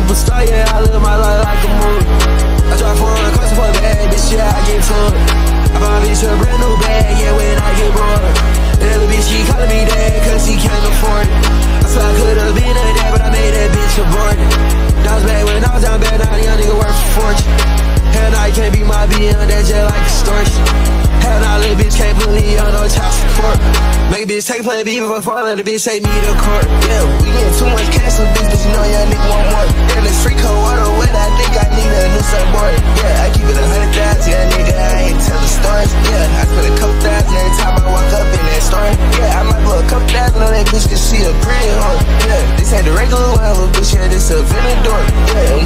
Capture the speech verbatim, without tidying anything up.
superstar, yeah, I live my life like a movie. I drive for a custom for a bag, bitch, yeah, I get to it. I buy a bitch a brand new bag, yeah, when I get bored. And that little bitch, she calling me dad, cause she can't afford it. I swear I could've been a dad, but I made that bitch aborted. That was back when I was down bad, now the young nigga work for fortune. Hell nah, you can't be my B M, that just like extortion. Hell nah, little bitch can't put me on no child support. Make a bitch take play B before let the bitch take me to court. Yeah, we getting too much cash with this bitch, you know young nigga want more. And this free cold water wet, I think I need a new surfboard. Yeah, I keep it a hundred thousand, yeah nigga, I ain't telling stories. Yeah, I spend a couple thousand every time I walk up in that store. Yeah, I might put a couple thousand on that bitch cause she a pretty hoe. Yeah, this ain't the regular one, little bitch, yeah, this a Venador. Yeah,